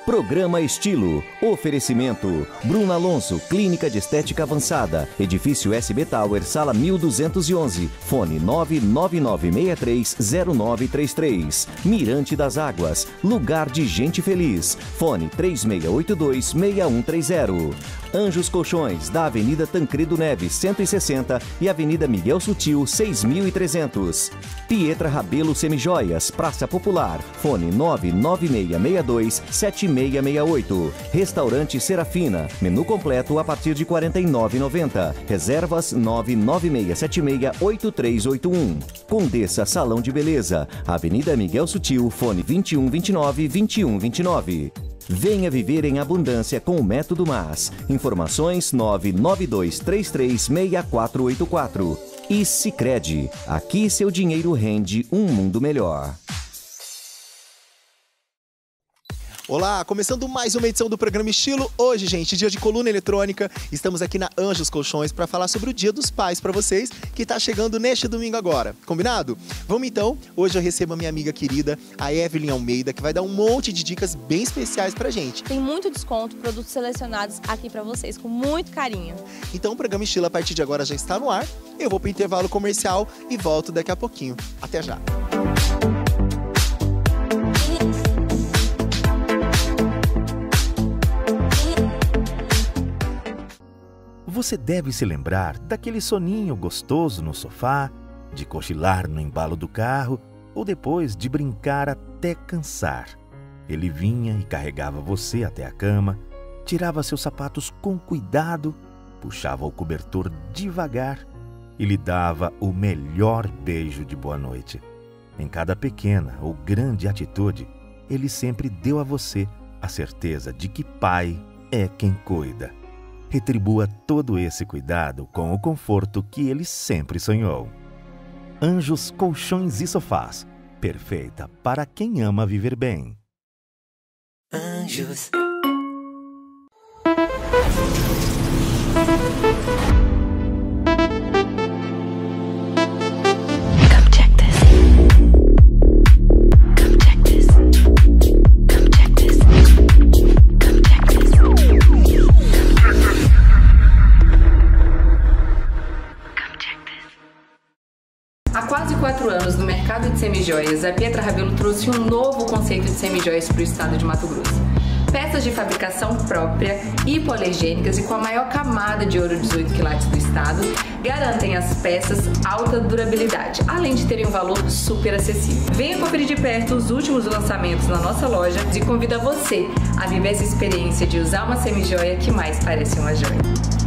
Programa Estilo. Oferecimento. Bruna Alonso, Clínica de Estética Avançada. Edifício SB Tower, sala 1211. Fone 999630933. Mirante das Águas. Lugar de gente feliz. Fone 3682-6130. Anjos Colchões, da Avenida Tancredo Neves, 160 e Avenida Miguel Sutil, 6300. Pietra Rabelo Semijoias, Praça Popular. Fone 99662-7668. Restaurante Serafina. Menu completo a partir de R$ 49,90. Reservas 99676-8381. Condessa Salão de Beleza. Avenida Miguel Sutil, fone 2129-2129. Venha viver em abundância com o Método Mas. Informações 992336484. E Sicredi. Aqui seu dinheiro rende um mundo melhor. Olá, começando mais uma edição do programa Estilo. Hoje, gente, dia de coluna eletrônica. Estamos aqui na Anjos Colchões para falar sobre o Dia dos Pais para vocês, que está chegando neste domingo agora. Combinado? Vamos então. Hoje eu recebo a minha amiga querida, a Evelyn Almeida, que vai dar um monte de dicas bem especiais pra gente. Tem muito desconto, produtos selecionados aqui para vocês, com muito carinho. Então o programa Estilo a partir de agora já está no ar. Eu vou pro intervalo comercial e volto daqui a pouquinho. Até já. Você deve se lembrar daquele soninho gostoso no sofá, de cochilar no embalo do carro ou depois de brincar até cansar. Ele vinha e carregava você até a cama, tirava seus sapatos com cuidado, puxava o cobertor devagar e lhe dava o melhor beijo de boa noite. Em cada pequena ou grande atitude, ele sempre deu a você a certeza de que pai é quem cuida. Retribua todo esse cuidado com o conforto que ele sempre sonhou. Anjos Colchões e Sofás. Perfeita para quem ama viver bem. Anjos. Há quase 4 anos no mercado de semijoias, a Pietra Rabelo trouxe um novo conceito de semijoias para o estado de Mato Grosso. Peças de fabricação própria, hipoalergênicas e com a maior camada de ouro 18 quilates do estado, garantem as peças alta durabilidade, além de terem um valor super acessível. Venha conferir de perto os últimos lançamentos na nossa loja e convida você a viver essa experiência de usar uma semijoia que mais parece uma joia.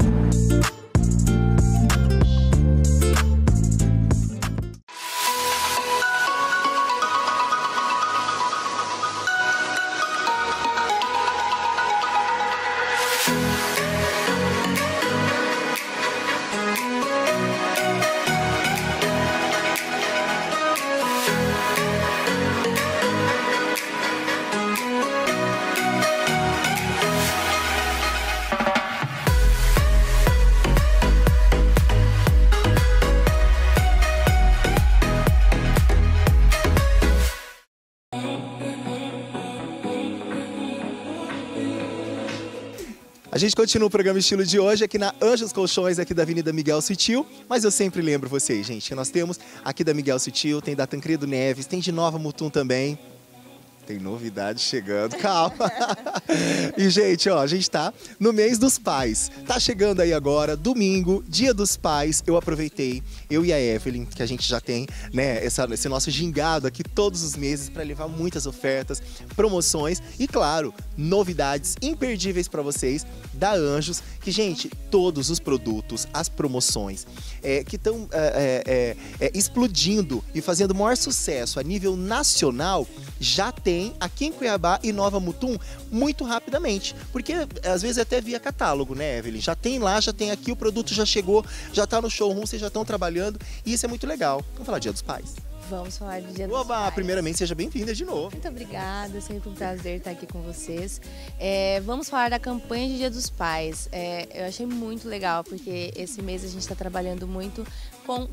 A gente continua o programa Estilo de hoje aqui na Anjos Colchões, aqui da Avenida Miguel Sutil. Mas eu sempre lembro vocês, gente, que nós temos aqui da Miguel Sutil, tem da Tancredo Neves, tem de Nova Mutum também. Tem novidade chegando, calma. E, gente, ó, a gente tá no mês dos pais. Tá chegando aí agora, domingo, Dia dos Pais. Eu aproveitei, eu e a Evelyn, que a gente já tem, né, esse nosso gingado aqui todos os meses para levar muitas ofertas, promoções e, claro, novidades imperdíveis para vocês da Anjos. Que, gente, todos os produtos, as promoções que estão explodindo e fazendo o maior sucesso a nível nacional, já tem aqui em Cuiabá e Nova Mutum muito rapidamente, porque às vezes até via catálogo, né, Evelyn? Já tem lá, já tem aqui, o produto já chegou, já tá no showroom, vocês já estão trabalhando e isso é muito legal. Vamos falar Dia dos Pais? Vamos falar do Dia dos Oba, Pais. Primeiramente, seja bem-vinda de novo. Muito obrigada, sempre um prazer estar aqui com vocês. Vamos falar da campanha de Dia dos Pais. Eu achei muito legal, porque esse mês a gente está trabalhando muito com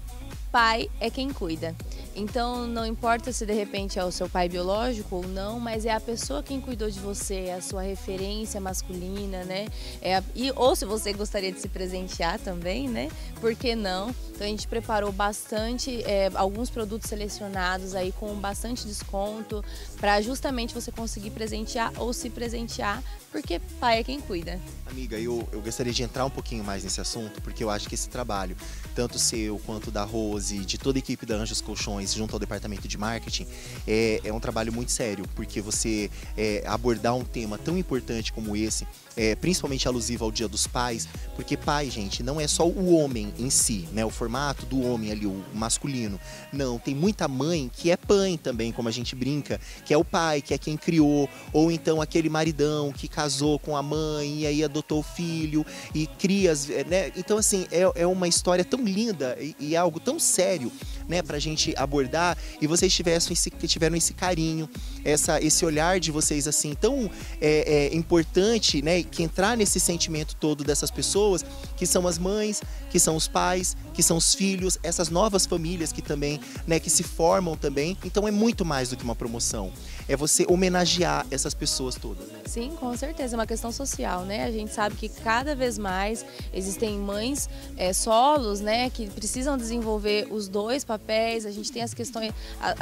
pai é quem cuida. Então, não importa se de repente é o seu pai biológico ou não, mas é a pessoa quem cuidou de você, é a sua referência masculina, né? Ou se você gostaria de se presentear também, né? Por que não? Então, a gente preparou bastante, alguns produtos selecionados aí com bastante desconto, para justamente você conseguir presentear ou se presentear, porque pai é quem cuida. Amiga, eu gostaria de entrar um pouquinho mais nesse assunto, porque eu acho que esse trabalho, tanto seu quanto da Rose, de toda a equipe da Anjos Colchões, junto ao departamento de marketing, é um trabalho muito sério, porque você abordar um tema tão importante como esse, principalmente alusivo ao Dia dos Pais, porque pai, gente, não é só o homem em si, né? O formato do homem ali, o masculino. Não, tem muita mãe que é pai também, como a gente brinca, que é o pai, que é quem criou, ou então aquele maridão que casou com a mãe e aí adotou o filho e cria, né? Então, assim, é uma história tão linda e é algo tão sério, né, pra gente abordar, e vocês tiveram esse carinho, esse olhar de vocês, assim, tão importante, né, que entrar nesse sentimento todo dessas pessoas, que são as mães, que são os pais, que são os filhos, essas novas famílias que também, né, que se formam também. Então é muito mais do que uma promoção, é você homenagear essas pessoas todas, né? Sim, com certeza, é uma questão social, né? A gente sabe que cada vez mais existem mães solos, né, que precisam desenvolver os dois papéis. A gente tem as questões,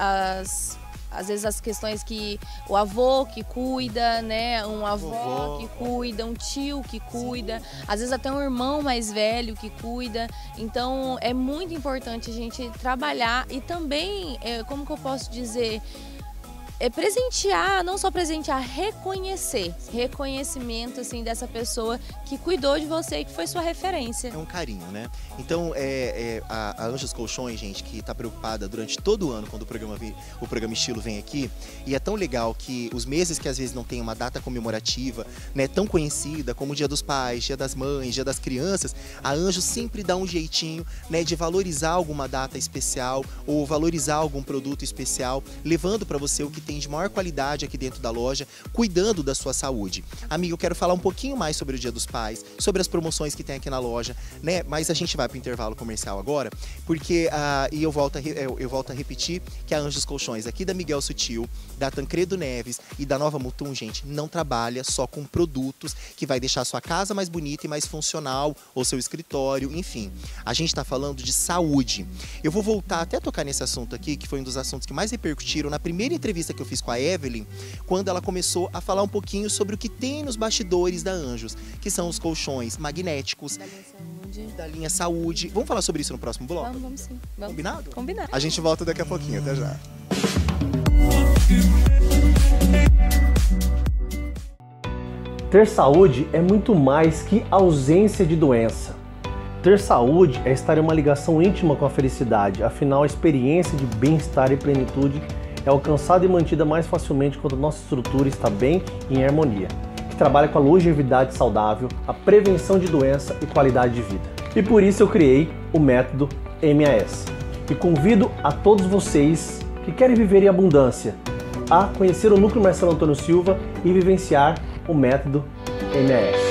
às vezes as questões que o avô que cuida, né, um avó que cuida, um tio que cuida, às vezes até um irmão mais velho que cuida. Então é muito importante a gente trabalhar e também, como que eu posso dizer, presentear, não só presentear, reconhecimento, assim, dessa pessoa que cuidou de você e que foi sua referência. É um carinho, né? Então, a Anjos Colchões, gente, que está preocupada durante todo o ano quando o programa Estilo vem aqui, e é tão legal que os meses que às vezes não tem uma data comemorativa, né, tão conhecida como o Dia dos Pais, Dia das Mães, Dia das Crianças, a Anjos sempre dá um jeitinho, né, de valorizar alguma data especial ou valorizar algum produto especial, levando para você o que tem de maior qualidade aqui dentro da loja, cuidando da sua saúde. Amiga, eu quero falar um pouquinho mais sobre o Dia dos Pais, sobre as promoções que tem aqui na loja, né? Mas a gente vai para o intervalo comercial agora, porque e eu volto a repetir que a Anjos Colchões aqui da Miguel Sutil, da Tancredo Neves e da Nova Mutum, gente, não trabalha só com produtos que vai deixar a sua casa mais bonita e mais funcional, ou seu escritório, enfim. A gente está falando de saúde. Eu vou voltar até a tocar nesse assunto aqui, que foi um dos assuntos que mais repercutiram na primeira entrevista que eu fiz com a Evelyn, quando ela começou a falar um pouquinho sobre o que tem nos bastidores da Anjos, que são os colchões magnéticos, da linha saúde. Vamos falar sobre isso no próximo bloco? Vamos sim. Vamos. Combinado? Combinado. A gente volta daqui a pouquinho, até já. Ter saúde é muito mais que ausência de doença. Ter saúde é estar em uma ligação íntima com a felicidade, afinal a experiência de bem-estar e plenitude é alcançada e mantida mais facilmente quando a nossa estrutura está bem e em harmonia, que trabalha com a longevidade saudável, a prevenção de doença e qualidade de vida. E por isso eu criei o método MAS. E convido a todos vocês que querem viver em abundância a conhecer o Núcleo Marcelo Antônio Silva e vivenciar o método MAS.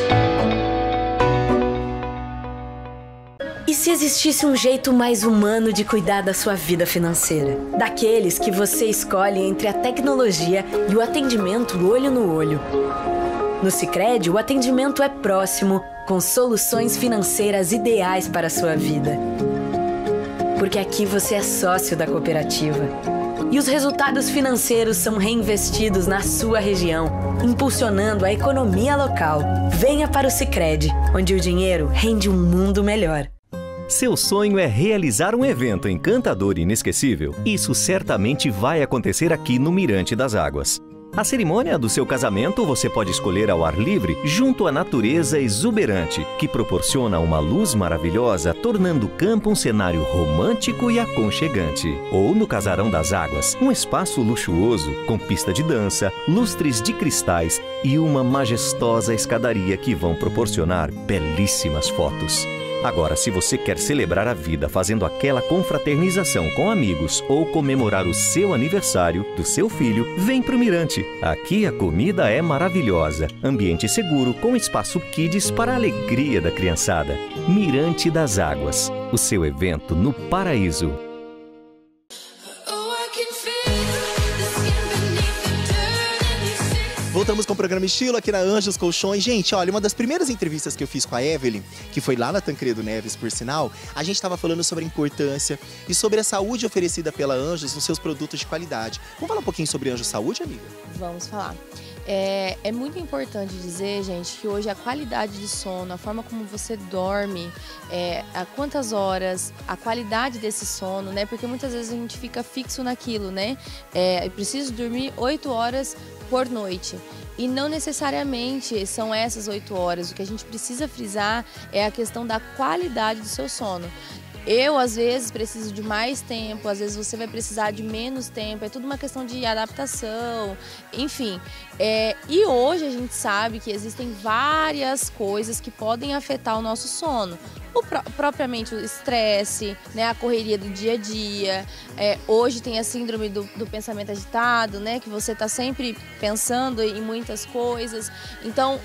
E se existisse um jeito mais humano de cuidar da sua vida financeira? Daqueles que você escolhe entre a tecnologia e o atendimento olho no olho. No Sicredi, o atendimento é próximo, com soluções financeiras ideais para a sua vida. Porque aqui você é sócio da cooperativa. E os resultados financeiros são reinvestidos na sua região, impulsionando a economia local. Venha para o Sicredi, onde o dinheiro rende um mundo melhor. Seu sonho é realizar um evento encantador e inesquecível? Isso certamente vai acontecer aqui no Mirante das Águas. A cerimônia do seu casamento você pode escolher ao ar livre, junto à natureza exuberante, que proporciona uma luz maravilhosa, tornando o campo um cenário romântico e aconchegante. Ou no Casarão das Águas, um espaço luxuoso, com pista de dança, lustres de cristais e uma majestosa escadaria que vão proporcionar belíssimas fotos. Agora, se você quer celebrar a vida fazendo aquela confraternização com amigos ou comemorar o seu aniversário do seu filho, vem pro Mirante. Aqui a comida é maravilhosa, ambiente seguro com espaço kids para a alegria da criançada. Mirante das Águas, o seu evento no paraíso. voltamos com o programa Estilo aqui na Anjos Colchões. Gente, olha, uma das primeiras entrevistas que eu fiz com a Evelyn, que foi lá na Tancredo Neves, por sinal, a gente estava falando sobre a importância e sobre a saúde oferecida pela Anjos nos seus produtos de qualidade. Vamos falar um pouquinho sobre Anjos Saúde, amiga? Vamos falar. É muito importante dizer, gente, que hoje a qualidade de sono, a forma como você dorme, a quantas horas, a qualidade desse sono, né? Porque muitas vezes a gente fica fixo naquilo, né? Preciso dormir 8 horas por noite. E não necessariamente são essas 8 horas. O que a gente precisa frisar é a questão da qualidade do seu sono. Eu, às vezes, preciso de mais tempo, às vezes você vai precisar de menos tempo, é tudo uma questão de adaptação, enfim. E hoje a gente sabe que existem várias coisas que podem afetar o nosso sono. Propriamente o estresse, né, a correria do dia a dia. Hoje tem a síndrome do pensamento agitado, né, que você está sempre pensando em muitas coisas. Então,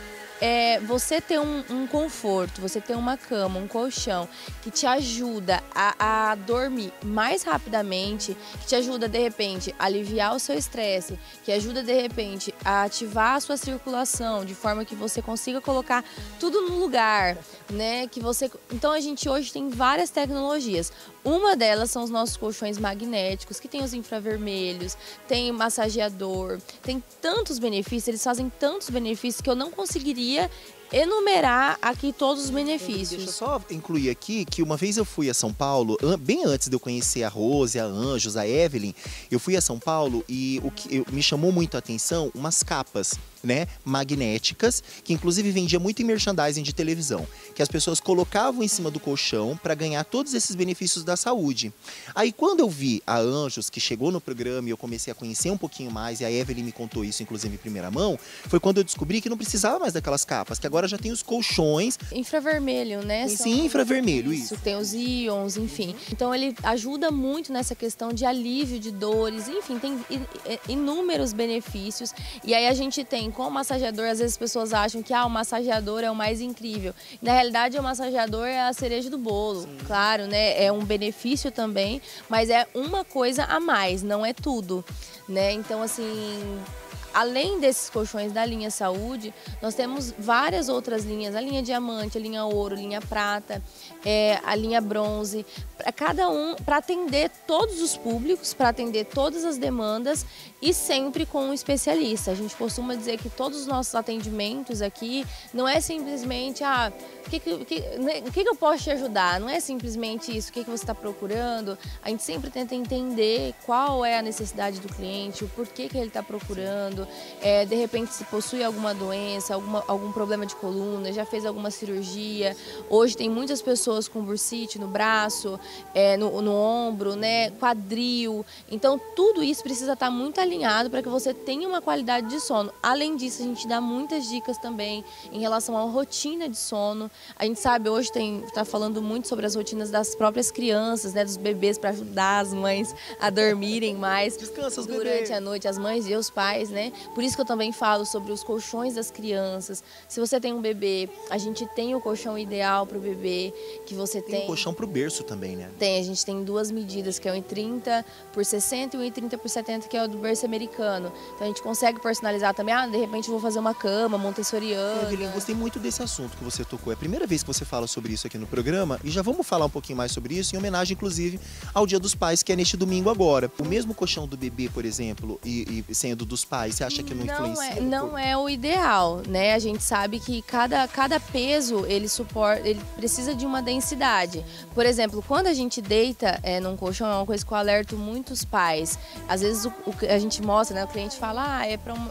você ter um conforto, você ter uma cama, um colchão que te ajuda a dormir mais rapidamente, que te ajuda de repente a aliviar o seu estresse, que ajuda de repente a ativar a sua circulação de forma que você consiga colocar tudo no lugar, né? Então a gente hoje tem várias tecnologias. Uma delas são os nossos colchões magnéticos, que tem os infravermelhos, tem massageador, tem tantos benefícios, eles fazem tantos benefícios que eu não conseguiria enumerar aqui todos os benefícios. Deixa eu só incluir aqui que uma vez eu fui a São Paulo, bem antes de eu conhecer a Rose, a Anjos, a Evelyn, eu fui a São Paulo e o que me chamou muito a atenção, umas capas, né, magnéticas, que inclusive vendia muito em merchandising de televisão, que as pessoas colocavam em cima do colchão para ganhar todos esses benefícios da saúde. Aí quando eu vi a Anjos, que chegou no programa e eu comecei a conhecer um pouquinho mais, e a Evelyn me contou isso inclusive em primeira mão, foi quando eu descobri que não precisava mais daquelas capas, que agora já tem os colchões. Infravermelho, né? Sim, infravermelho, isso. Tem os íons, enfim. Então ele ajuda muito nessa questão de alívio de dores, enfim, tem inúmeros benefícios. E aí a gente tem com o massageador, às vezes as pessoas acham que o massageador é o mais incrível. Na realidade, o massageador é a cereja do bolo. Sim. Claro, né? É um benefício também, mas é uma coisa a mais, não é tudo, né? Então, assim, além desses colchões da linha Saúde, nós temos várias outras linhas, a linha Diamante, a linha Ouro, a linha Prata, a linha Bronze, para cada um, para atender todos os públicos, para atender todas as demandas e sempre com um especialista. A gente costuma dizer que todos os nossos atendimentos aqui não é simplesmente, o que eu posso te ajudar? Não é simplesmente isso, o que você está procurando. A gente sempre tenta entender qual é a necessidade do cliente, o porquê que ele está procurando, de repente se possui alguma doença, algum problema de coluna, já fez alguma cirurgia. Hoje tem muitas pessoas com bursite no braço, no ombro, né, quadril. Então tudo isso precisa estar muito alinhado para que você tenha uma qualidade de sono. Além disso, a gente dá muitas dicas também em relação à rotina de sono. A gente sabe, hoje está falando muito sobre as rotinas das próprias crianças, né, dos bebês, para ajudar as mães a dormirem mais durante a noite, as mães e os pais, né? Por isso que eu também falo sobre os colchões das crianças. Se você tem um bebê, a gente tem o colchão ideal para o bebê, que você tem. Tem um colchão para o berço também, né? Tem, a gente tem duas medidas, que é o 1,30 por 60 e o 1,30 por 70, que é o do berço americano. Então a gente consegue personalizar também, de repente eu vou fazer uma cama montessoriana. Evelyn, gostei muito desse assunto que você tocou. É a primeira vez que você fala sobre isso aqui no programa e já vamos falar um pouquinho mais sobre isso, em homenagem inclusive ao Dia dos Pais, que é neste domingo agora. O mesmo colchão do bebê, por exemplo, e sendo dos pais, você acha que não influencia? Não é o ideal, né? A gente sabe que cada peso ele precisa de uma densidade. Por exemplo, quando a gente deita num colchão, é uma coisa que eu alerto muitos pais. Às vezes a gente mostra, né? O cliente fala, é para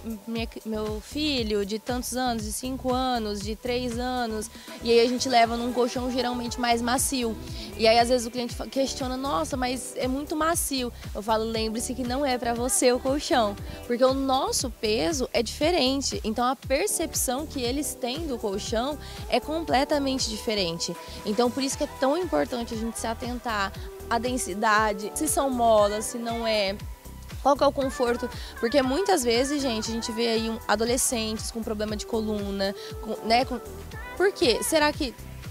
meu filho de tantos anos, de 5 anos, de 3 anos. E aí a gente leva num colchão geralmente mais macio. E aí às vezes o cliente questiona, nossa, mas é muito macio. Eu falo, lembre-se que não é para você o colchão, porque o nosso peso é diferente. Então a percepção que eles têm do colchão é completamente diferente. Então por isso que é tão importante a gente se atentar à densidade, se são molas, se não é. Qual que é o conforto? Porque muitas vezes, gente, a gente vê aí adolescentes com problema de coluna, né? Por quê? Será que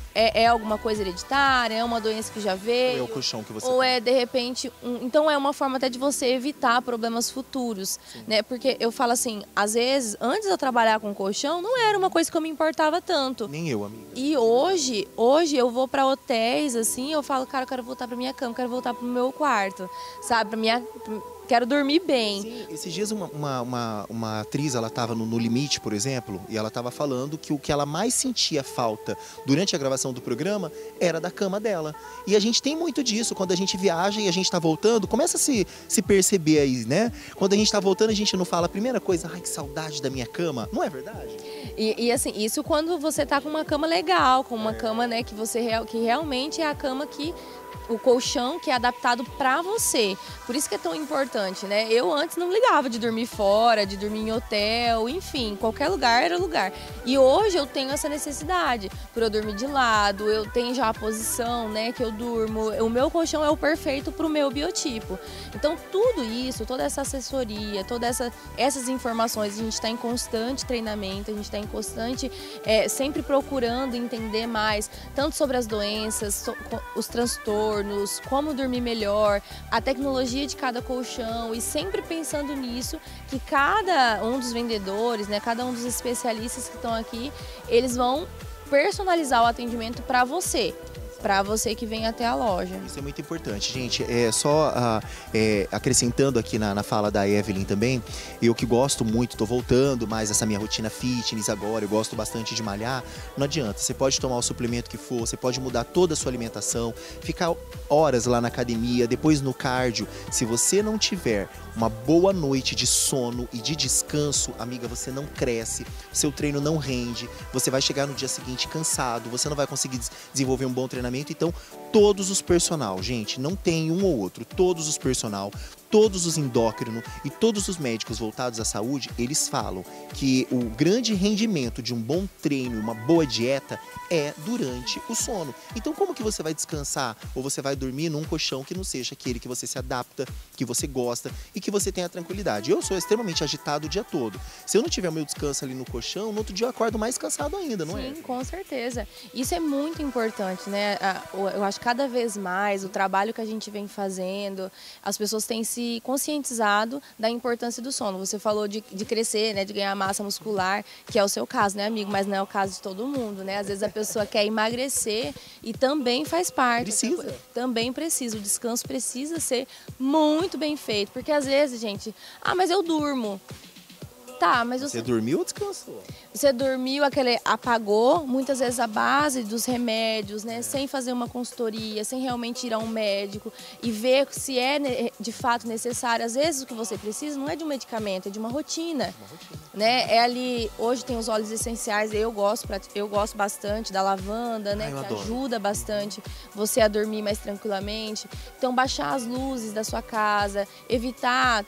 é alguma coisa hereditária, é uma doença que já veio. Ou é o colchão que você Ou tem? é, de repente, então é uma forma até de você evitar problemas futuros, né? Porque eu falo assim, às vezes, antes de eu trabalhar com colchão, não era uma coisa que eu me importava tanto. Nem eu, amiga. E hoje eu vou pra hotéis, assim, eu falo, cara, eu quero voltar pra minha cama, quero voltar pro meu quarto, sabe? Quero dormir bem. Sim, esses dias uma atriz, ela estava no Limite, por exemplo, e ela estava falando que o que ela mais sentia falta durante a gravação do programa era da cama dela. E a gente tem muito disso, quando a gente viaja e a gente está voltando, começa a se perceber aí, né? Quando a gente está voltando, a gente não fala a primeira coisa, ai, que saudade da minha cama. Não é verdade? E assim, isso quando você tá com uma cama legal, com uma cama, né, que realmente é a cama que o colchão que é adaptado pra você. Por isso que é tão importante, né? Eu antes não ligava de dormir fora, de dormir em hotel, enfim, qualquer lugar era lugar. E hoje eu tenho essa necessidade, por eu dormir de lado, eu tenho já a posição, né, que eu durmo. O meu colchão é o perfeito pro meu biotipo. Então tudo isso, toda essa assessoria, essas informações, a gente está em constante treinamento, a gente está em constante, sempre procurando entender mais, tanto sobre as doenças, os transtornos, como dormir melhor, a tecnologia de cada colchão e sempre pensando nisso, que cada um dos vendedores, né, cada um dos especialistas que estão aqui, eles vão personalizar o atendimento para você que vem até a loja. Isso é muito importante, gente. Acrescentando aqui na fala da Evelyn também, eu que gosto muito, tô voltando mais essa minha rotina fitness agora, eu gosto bastante de malhar, não adianta, você pode tomar o suplemento que for, você pode mudar toda a sua alimentação, ficar horas lá na academia, depois no cardio, se você não tiver uma boa noite de sono e de descanso, amiga, você não cresce, seu treino não rende, você vai chegar no dia seguinte cansado, você não vai conseguir desenvolver um bom treinamento. Então, todos os personal, gente, não tem um ou outro, todos os personal, todos os endócrinos e todos os médicos voltados à saúde, eles falam que o grande rendimento de um bom treino e uma boa dieta é durante o sono. Então, como que você vai descansar ou você vai dormir num colchão que não seja aquele que você se adapta, que você gosta e que você tenha tranquilidade? Eu sou extremamente agitado o dia todo. Se eu não tiver o meu descanso ali no colchão, no outro dia eu acordo mais cansado ainda, não é? Sim, com certeza. Isso é muito importante, né? Eu acho que cada vez mais o trabalho que a gente vem fazendo, as pessoas têm se conscientizado da importância do sono. Você falou de crescer, né, de ganhar massa muscular, que é o seu caso, né, amigo? Mas não é o caso de todo mundo, né? Às vezes a pessoa quer emagrecer e também faz parte. Precisa. Também precisa. O descanso precisa ser muito bem feito. Porque às vezes, gente, mas eu durmo. Tá, mas você dormiu ou descansou? Você dormiu, apagou, muitas vezes a base dos remédios, né? Sem fazer uma consultoria, sem realmente ir a um médico e ver se é de fato necessário. Às vezes o que você precisa não é de um medicamento, é de uma rotina. Né? É ali, hoje tem os óleos essenciais, eu gosto bastante da lavanda, né? Que ajuda bastante você a dormir mais tranquilamente. Então baixar as luzes da sua casa, evitar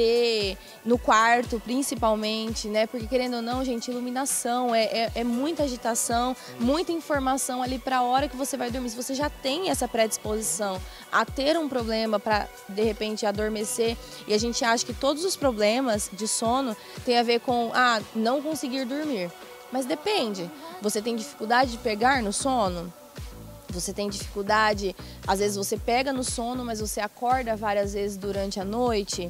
TV no quarto, principalmente, né? Porque querendo ou não, gente, iluminação, é muita agitação, muita informação ali para a hora que você vai dormir. Se você já tem essa predisposição a ter um problema para, de repente, adormecer, e a gente acha que todos os problemas de sono tem a ver com, não conseguir dormir. Mas depende. Você tem dificuldade de pegar no sono? Você tem dificuldade, às vezes você pega no sono, mas você acorda várias vezes durante a noite.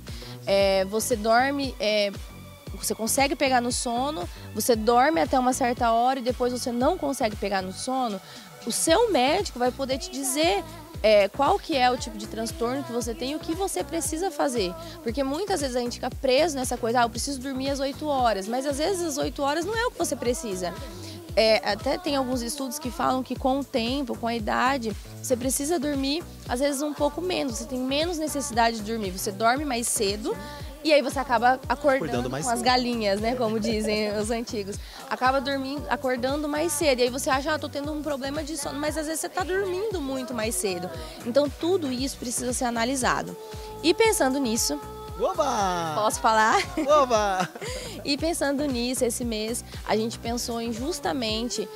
Você dorme... Você consegue pegar no sono, você dorme até uma certa hora e depois você não consegue pegar no sono, o seu médico vai poder te dizer qual que é o tipo de transtorno que você tem e o que você precisa fazer. Porque muitas vezes a gente fica preso nessa coisa, eu preciso dormir às 8 horas, mas às vezes às 8 horas não é o que você precisa. Até tem alguns estudos que falam que com o tempo, com a idade, você precisa dormir às vezes um pouco menos, você tem menos necessidade de dormir, você dorme mais cedo. E aí você acaba acordando com as galinhas, né? Como dizem os antigos. Acaba acordando mais cedo. E aí você acha, tô tendo um problema de sono. Mas às vezes você tá dormindo muito mais cedo. Então tudo isso precisa ser analisado. E pensando nisso... Oba! Posso falar? Oba! E pensando nisso, esse mês, a gente pensou em justamente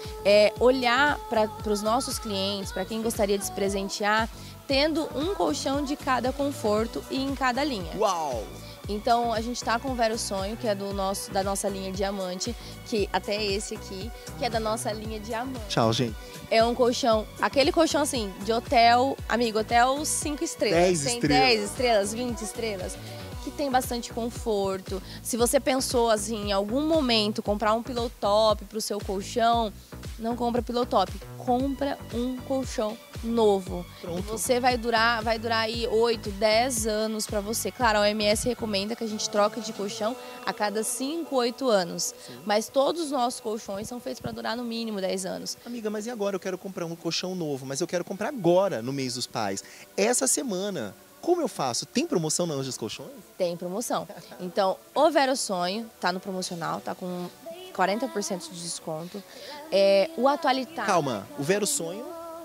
olhar para os nossos clientes, para quem gostaria de se presentear, tendo um colchão de cada conforto e em cada linha. Uau! Então a gente tá com o Vero Sonho, que é da nossa linha Diamante, que até esse aqui, que é da nossa linha Diamante. Tchau, gente. É um colchão, aquele colchão assim, de hotel, amigo, hotel 5 estrelas. 10 tem estrelas. 10 estrelas, 20 estrelas. Que tem bastante conforto. Se você pensou assim, em algum momento comprar um pillow top pro seu colchão, não compra pillow top, compra um colchão novo. Pronto. Você vai durar aí 8, 10 anos para você. Claro, a OMS recomenda que a gente troque de colchão a cada 5, 8 anos. Sim. Mas todos os nossos colchões são feitos para durar no mínimo 10 anos. Amiga, mas e agora? Eu quero comprar um colchão novo, mas eu quero comprar agora, no mês dos pais. Essa semana. Como eu faço? Tem promoção na Anjos Colchões? Tem promoção. Então, o Vero Sonho tá no promocional, tá com 40% de desconto. O Atualitar... Calma, o Vero Sonho...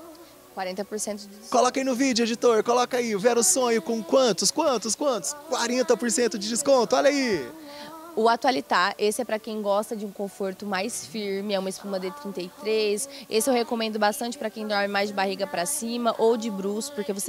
40% de desconto. Coloca aí no vídeo, editor, coloca aí, o Vero Sonho com quantos? 40% de desconto, olha aí! O Atualitar, esse é para quem gosta de um conforto mais firme, é uma espuma D33. Esse eu recomendo bastante para quem dorme mais de barriga para cima ou de bruços, porque você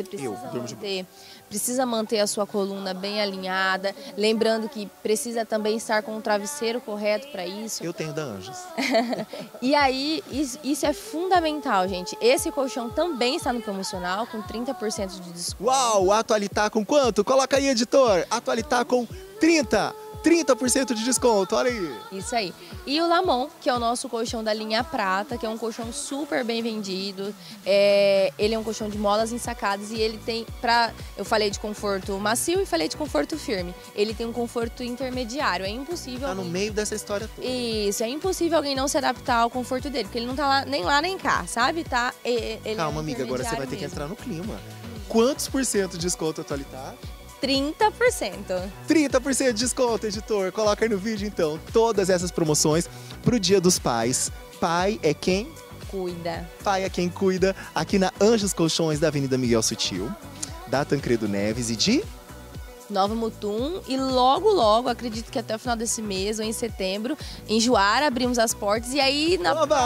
precisa manter a sua coluna bem alinhada. Lembrando que precisa também estar com o travesseiro correto para isso. Eu tenho da Anjos. E aí, isso é fundamental, gente. Esse colchão também está no promocional, com 30% de desconto. Uau, Atualitar com quanto? Coloca aí, editor. Atualitar com 30% de desconto, olha aí. Isso aí. E o Lamon, que é o nosso colchão da linha prata, que é um colchão super bem vendido. Ele é um colchão de molas ensacadas e ele tem, eu falei de conforto macio e falei de conforto firme. Ele tem um conforto intermediário. É impossível... Tá no meio dessa história toda. Isso, é impossível alguém não se adaptar ao conforto dele, porque ele não tá lá nem cá, sabe? Ele Calma, amiga, agora você vai ter que entrar no clima. Quantos por cento de desconto Atualitar? 30%. 30% de desconto, editor. Coloca aí no vídeo, então, todas essas promoções pro Dia dos Pais. Pai é quem? Cuida. Pai é quem cuida, aqui na Anjos Colchões da Avenida Miguel Sutil, da Tancredo Neves e de... Nova Mutum, e logo, acredito que até o final desse mês ou em setembro, em Juara, abrimos as portas e aí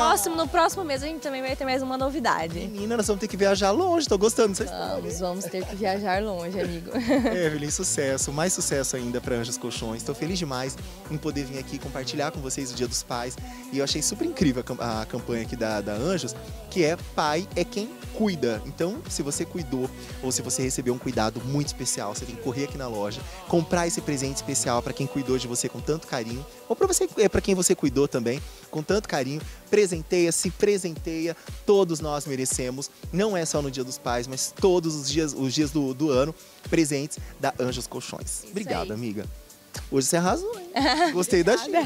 no próximo mês a gente também vai ter mais uma novidade. Menina, nós vamos ter que viajar longe, tô gostando dessa história. Vamos ter que viajar longe, amigo. Evelyn, sucesso, mais sucesso ainda para Anjos Colchões. Estou feliz demais em poder vir aqui compartilhar com vocês o Dia dos Pais e eu achei super incrível a campanha aqui da Anjos, que é Pai é quem cuida. Então, se você cuidou ou se você recebeu um cuidado muito especial, você tem que correr aqui na loja, comprar esse presente especial para quem cuidou de você com tanto carinho, ou para quem você cuidou também com tanto carinho. Presenteia, se presenteia, todos nós merecemos, não é só no Dia dos Pais, mas todos os dias do ano, presentes da Anjos Colchões. Obrigado, amiga. Hoje você arrasou, hein? Gostei da dica.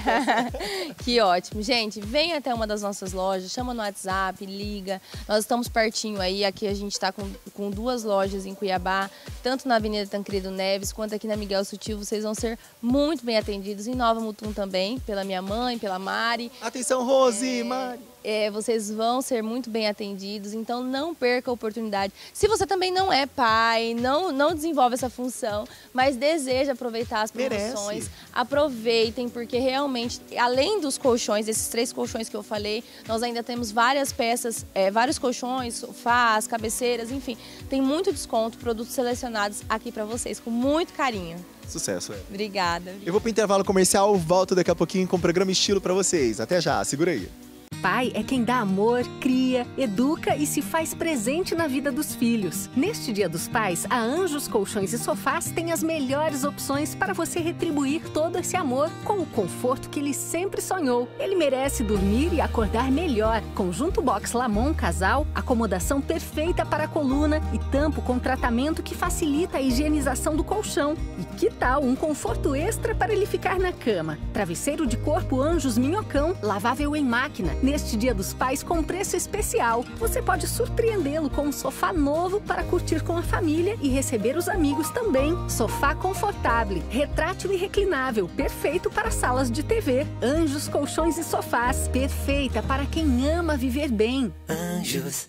Que ótimo. Gente, vem até uma das nossas lojas, chama no WhatsApp, liga. Nós estamos pertinho aí, aqui a gente está com 2 lojas em Cuiabá, tanto na Avenida Tancredo Neves, quanto aqui na Miguel Sutil. Vocês vão ser muito bem atendidos, em Nova Mutum também, pela minha mãe, pela Mari. Atenção, Rose, Mari. Vocês vão ser muito bem atendidos, então não perca a oportunidade. Se você também não é pai, não desenvolve essa função, mas deseja aproveitar as promoções, aproveitem, porque realmente, além dos colchões, esses 3 colchões que eu falei, nós ainda temos várias peças, vários colchões, sofás, cabeceiras, enfim, tem muito desconto, produtos selecionados aqui para vocês, com muito carinho. Sucesso, Obrigada. Eu vou pro intervalo comercial, volto daqui a pouquinho com o programa Estilo para vocês. Até já, segura aí. Pai é quem dá amor, cria, educa e se faz presente na vida dos filhos. Neste Dia dos Pais, a Anjos Colchões e Sofás tem as melhores opções para você retribuir todo esse amor com o conforto que ele sempre sonhou. Ele merece dormir e acordar melhor. Conjunto Box Lamon Casal, acomodação perfeita para a coluna e tampo com tratamento que facilita a higienização do colchão. E que tal um conforto extra para ele ficar na cama? Travesseiro de corpo Anjos Minhocão, lavável em máquina. Neste Dia dos Pais com preço especial. Você pode surpreendê-lo com um sofá novo para curtir com a família e receber os amigos também. Sofá confortável, retrátil e reclinável, perfeito para salas de TV. Anjos Colchões e Sofás, perfeita para quem ama viver bem. Anjos.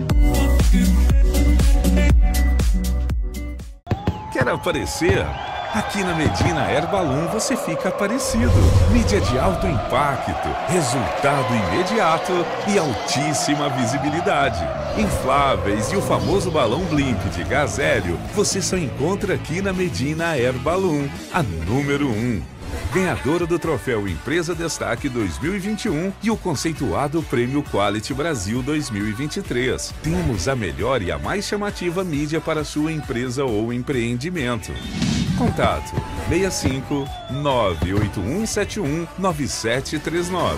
Quer aparecer? Aqui na Medina Air Balloon você fica parecido. Mídia de alto impacto, resultado imediato e altíssima visibilidade. Infláveis e o famoso balão blimp de gás hélio você só encontra aqui na Medina Air Balloon, a número 1. Ganhadora do troféu Empresa Destaque 2021 e o conceituado Prêmio Quality Brasil 2023. Temos a melhor e a mais chamativa mídia para sua empresa ou empreendimento. Contato 65 98171 9739.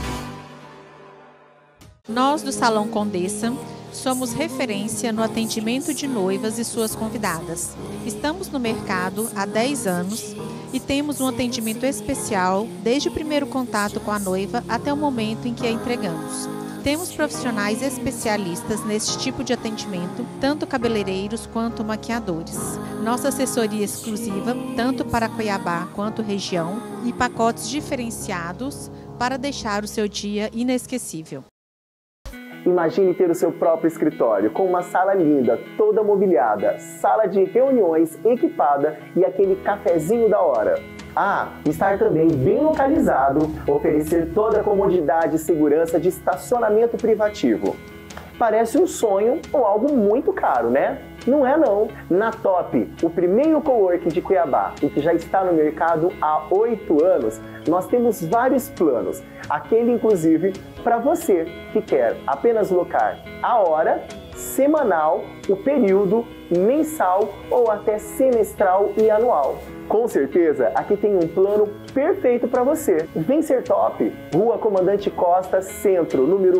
Nós do Salão Condessa somos referência no atendimento de noivas e suas convidadas. Estamos no mercado há 10 anos e temos um atendimento especial desde o primeiro contato com a noiva até o momento em que a entregamos. Temos profissionais especialistas nesse tipo de atendimento, tanto cabeleireiros quanto maquiadores. Nossa assessoria exclusiva, tanto para Cuiabá quanto região, e pacotes diferenciados para deixar o seu dia inesquecível. Imagine ter o seu próprio escritório com uma sala linda, toda mobiliada, sala de reuniões equipada e aquele cafezinho da hora. Estar também bem localizado, oferecer toda a comodidade e segurança de estacionamento privativo. Parece um sonho ou algo muito caro, né? Não é não. Na Top, o primeiro coworking de Cuiabá e que já está no mercado há 8 anos, nós temos vários planos. Aquele, inclusive, para você que quer apenas locar a hora, semanal, o período, mensal ou até semestral e anual. Com certeza, aqui tem um plano perfeito para você. Vem ser Top, Rua Comandante Costa, Centro, número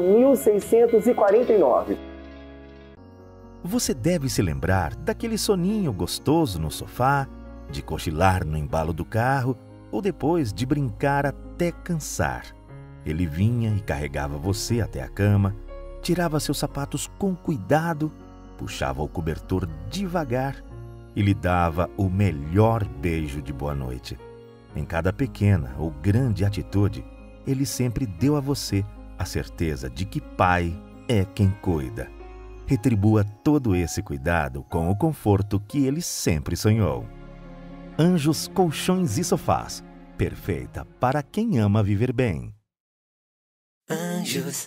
1649. Você deve se lembrar daquele soninho gostoso no sofá, de cochilar no embalo do carro ou depois de brincar até cansar. Ele vinha e carregava você até a cama, tirava seus sapatos com cuidado, puxava o cobertor devagar e lhe dava o melhor beijo de boa noite. Em cada pequena ou grande atitude, ele sempre deu a você a certeza de que pai é quem cuida. Retribua todo esse cuidado com o conforto que ele sempre sonhou. Anjos Colchões e Sofás, perfeita para quem ama viver bem. Anjos.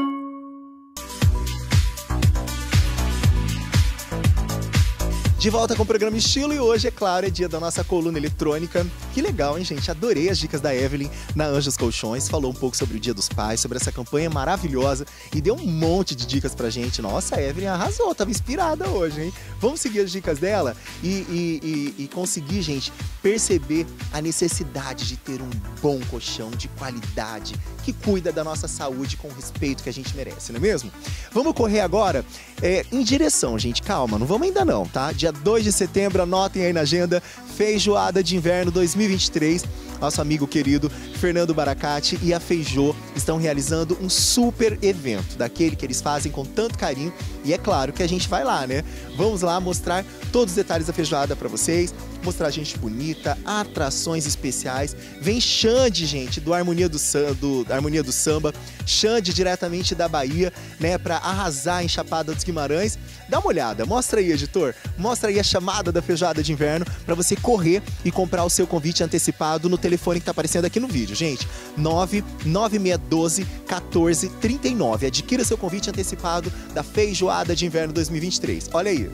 De volta com o programa Estilo e hoje, é claro, é dia da nossa coluna eletrônica. Que legal, hein, gente? Adorei as dicas da Evelyn na Anjos Colchões. Falou um pouco sobre o Dia dos Pais, sobre essa campanha maravilhosa e deu um monte de dicas pra gente. Nossa, a Evelyn arrasou, tava inspirada hoje, hein? Vamos seguir as dicas dela e conseguir, gente, perceber a necessidade de ter um bom colchão de qualidade que cuida da nossa saúde com o respeito que a gente merece, não é mesmo? Vamos correr agora em direção, gente, calma, não vamos ainda não, tá? Dia 2 de setembro, anotem aí na agenda, Feijoada de Inverno 2023. Nosso amigo querido Fernando Baracate e a Feijô estão realizando um super evento, daquele que eles fazem com tanto carinho. E é claro que a gente vai lá, né? Vamos lá mostrar todos os detalhes da feijoada para vocês, mostrar gente bonita, atrações especiais. Vem Xande, gente, do Harmonia do Samba, Xande diretamente da Bahia, né, para arrasar em Chapada dos Guimarães. Dá uma olhada, mostra aí, editor, mostra aí a chamada da Feijoada de Inverno para você correr e comprar o seu convite antecipado no telefone que tá aparecendo aqui no vídeo, gente. 99612-1439. Adquira seu convite antecipado da Feijoada de Inverno 2023. Olha aí.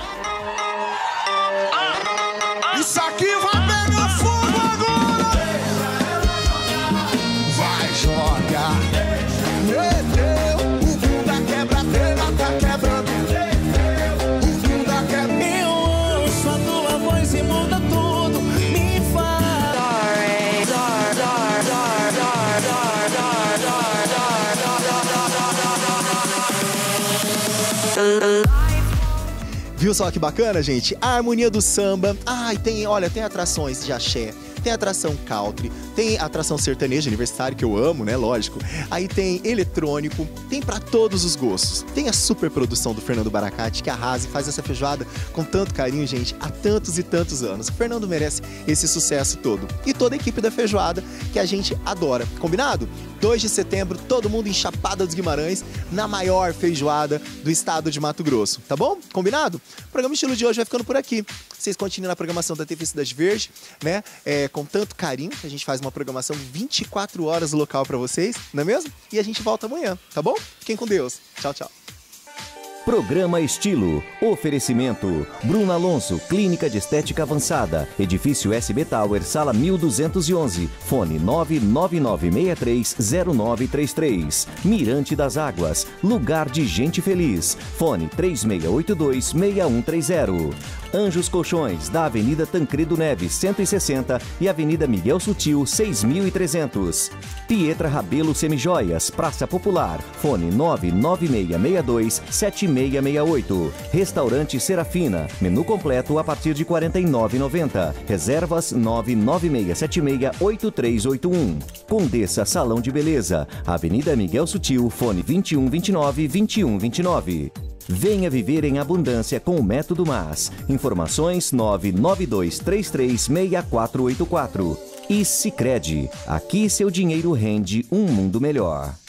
Isso aqui vai pegar fogo agora! Vai jogar! Meteu, o bunda quebra, a telha tá quebrando. O bunda quebra. Eu ouço a tua voz e muda tudo. Me fala. Viu só que bacana, gente? A Harmonia do Samba. Tem atrações de axé, tem atração country, tem atração sertaneja universitário, que eu amo, né? Lógico. Aí tem eletrônico, tem pra todos os gostos. Tem a super produção do Fernando Baracate, que arrasa e faz essa feijoada com tanto carinho, gente, há tantos e tantos anos. O Fernando merece esse sucesso todo. E toda a equipe da feijoada, que a gente adora. Combinado? 2 de setembro, todo mundo em Chapada dos Guimarães, na maior feijoada do estado de Mato Grosso, tá bom? Combinado? O programa Estilo de hoje vai ficando por aqui. Vocês continuem na programação da TV Cidade Verde, né? Com tanto carinho, que a gente faz uma programação 24 horas local pra vocês, não é mesmo? E a gente volta amanhã, tá bom? Fiquem com Deus. Tchau, tchau. Programa Estilo. Oferecimento. Bruna Alonso, Clínica de Estética Avançada. Edifício SB Tower, Sala 1211. Fone 999630933. Mirante das Águas. Lugar de gente feliz. Fone 3682-6130. Anjos Colchões, da Avenida Tancredo Neves, 160 e Avenida Miguel Sutil, 6300. Pietra Rabelo Semijoias, Praça Popular. Fone 99662-7668. Restaurante Serafina. Menu completo a partir de R$ 49,90. Reservas 99676-8381. Condessa Salão de Beleza. Avenida Miguel Sutil, fone 2129-2129. Venha viver em abundância com o Método MAS. Informações 992336484. E Sicredi. Aqui seu dinheiro rende um mundo melhor.